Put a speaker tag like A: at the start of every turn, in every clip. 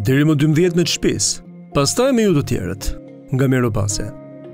A: deri më 12 me të shtëpisë, pastaj me ju të tjerët, nga Miropase.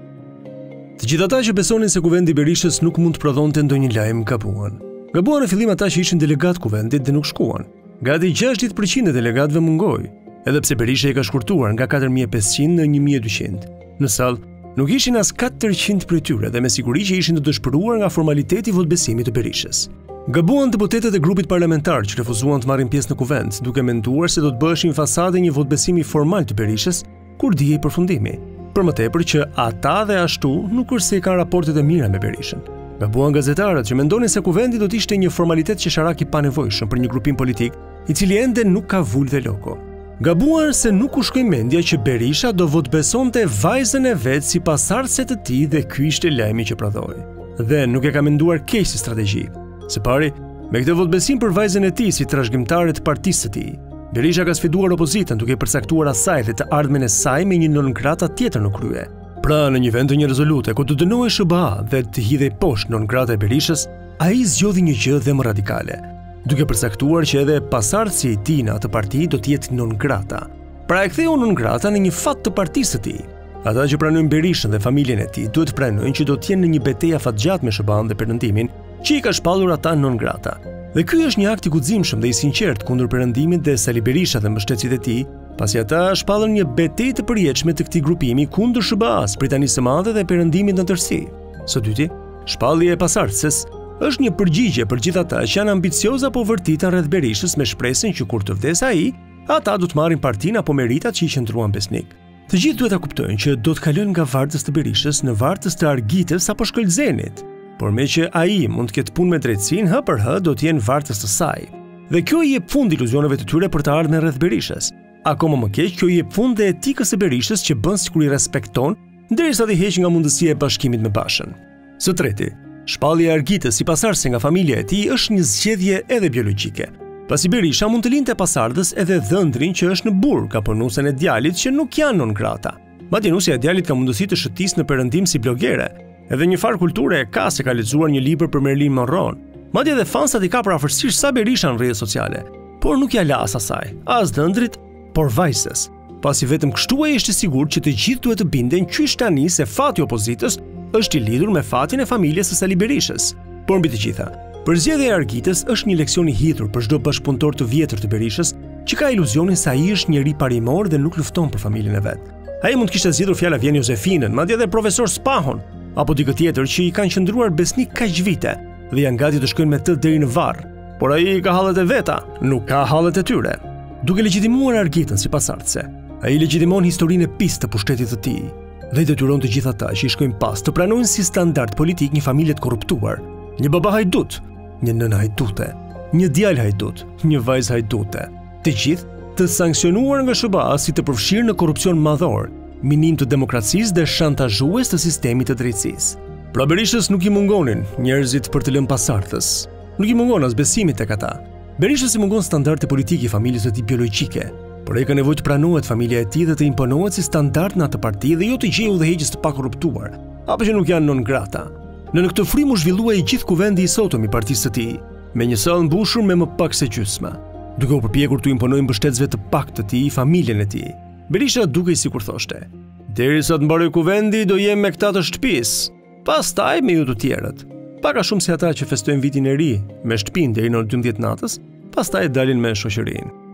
A: Të gjithë ata që besonin se kuvendi i Berishës nuk mund të prodhonte ndonjë lajm gabuan. Gabuan në fillim ata që ishin delegat kuvendit dhe nuk shkuan. Gati 60% e delegatëve mungoi, edhe pse Berisha i ka shkurtuar nga 4500 në 1200. Në sallë nuk ishin as 400 prej tyre dhe me siguri që ishin të dëshpëruar nga formaliteti i votbesimit të Berishës. Gabuan deputetët e grupit parlamentar që refuzuan të marrin pjesë në kuvend, duke menduar se do të bëheshin fasade një votbesimi formal të Berishës kur dihej përfundimi. Për më tepër që ata dhe ashtu nuk është se i kanë raportet e mira me Berishën. Gabuan gazetarët që mendonin se kuvendi do të ishte një formalitet qesharak i panevojshëm për një grupim politik i cili ende nuk ka vulë dhe loko. Gabuan se nuk u shkoi mendja që Berisha do votbesonte vajzën e vet si pasardhëse të tij dhe ky ishte lajmi që prodhoi. Dhe nuk e ka menduar keq si strategji. Së pari, me këtë votbesim për vajzën e tij si trashëgimtare të partisë së tij, Berisha ka sfiduar opozitën duke përcaktuar asaj dhe të ardhmen e saj me një non grata tjetër në krye. Pra, në një vend të një rezolute ku të dënohej SBA dhe të hidhej poshtë non grata e Berishës, ai zgjodhi një gjë dhe më radikale, duke përcaktuar që edhe pasardhësi i tij në atë parti do të jetë non grata. Pra e ktheu non grata në një fat të partisë së tij. Ata që pranojnë Berishën dhe familjen e tij duhet pranojnë që do të jenë në një betejë afatgjatë me SBA-n dhe Perëndimin, që i ka shpallur ata non grata. Dhe ky është një akt i guximshëm dhe i sinqert kundër Perëndimit dhe Sali Berisha dhe mbështetësit e tij, pasi ata shpallën një betejë të përjetshme të këtij grupimi kundër SBA-s, Britanisë së Madhe dhe Perëndimit në tërësi. Së dyti, shpallja e pasardhëses është një përgjigje për gjithë ata që janë ambicioz apo vërtita rreth Berishës me shpresën që kur të vdes ai, ata do të marrin partinë apo meritat që i qëndruan besnik. Të gjithë duhet ta kuptojnë që do të kalojnë nga vartës të Berishës në vartës të Argitës apo Shkëlzenit. Por me që ai mund të ketë punë me drejtësinë, hë për hë do të jenë vartës të saj. Dhe kjo i jep fund iluzioneve të tyre për të ardhmen rreth Berishës. Akoma më keq, kjo i jep fund dhe etikës së Berishës që bën sikur i respekton, derisa të heq nga mundësia e bashkimit me Bashën. Së treti, shpallja e Argitës si pasardhëse nga familja e tij është një zgjedhje edhe biologjike. Pasi Berisha mund të lindte pasardhës edhe dhëndrin që është në burg apo nusen e djalit që nuk janë non grata. Madje nusja e djalit ka mundësi të shëtisë në Perëndim si blogere. Edhe një farë kulture e ka se ka lexuar një libër për Marilyn Monroe. Madje edhe fansat i ka për afërsisht sa Berisha në rrjetet sociale, por nuk ja la as asaj, as dhëndrit, por vajzës. Pasi vetëm kështu ai ishte sigurt që të gjithë duhet të binden qysh tani se fati i opozitës është i lidhur me fatin e familjes së Sali Berishës. Por mbi të gjitha, përzgjedhja e Argitës është një leksion i hidhur për çdo bashkëpunëtor të vjetër të Berishës që ka iluzionin se ai është njeri parimor dhe nuk lufton për familjen e vet. Ai mund të kishte zgjedhur fjalë vjen Josefinën, madje edhe profesor Spahon, apo dikë tjetër që i kanë qëndruar besnik kaq vite dhe janë gati të shkojnë me të deri në varr. Por ai ka hallet e veta, nuk ka hallet e tyre. Duke legjitimuar Argitën si pasardhëse, ai legjitimon historinë e pistë të pushtetit të tij dhe i detyron të gjithë ata që i shkojnë pas të pranojnë si standard politik një familje të korruptuar, një baba hajdut, një nënë hajdute, një djalë hajdut, një vajzë hajdute. Të gjithë të sankcionuar nga SBA si të përfshirë në korrupsion madhor, minim të demokracisë dhe shantazhues të sistemit të drejtësisë. Pra Berishës nuk i mungonin njerëzit për të lënë pasardhës. Nuk i mungon as besimi tek ata. Berishës i mungon standardi politik i familjes së tij biologjike, por ai ka nevojë të pranohet familja e tij dhe të imponohet si standard në atë parti dhe jo të gjejë udhëheqës të pakorruptuar, apo që nuk janë non grata. Në këtë frym u zhvillua i gjithë kuvendi i sotëm i partisë së tij, me një sallë mbushur me më pak se gjysmë, duke u përpjekur të imponojë mbështetësve të paktë të tij familjen e tij. Berisha dukej sikur thoshte: derisa të mbaroj kuvendi do jem me këta të shtëpisë, pastaj me ju të tjerët. Pak a shumë si ata që festojnë vitin e ri me shtëpinë deri në 12 natës, pastaj dalin me shoqërinë.